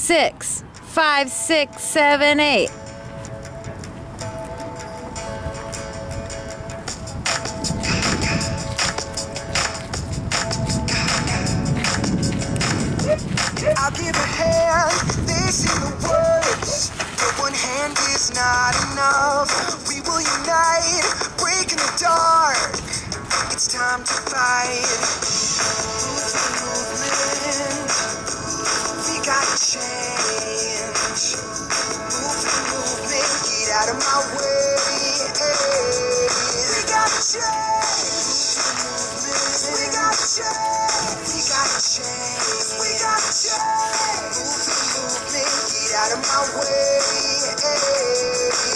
6, 5, 6, 7, 8. I'll give a hand, they say the words, but one hand is not enough. We will unite, break in the dark. It's time to fight. Movement, we gotta change. Movement, get out of my way. We gotta change. We gotta change. We gotta change. We gotta change. Movement, get out of my way.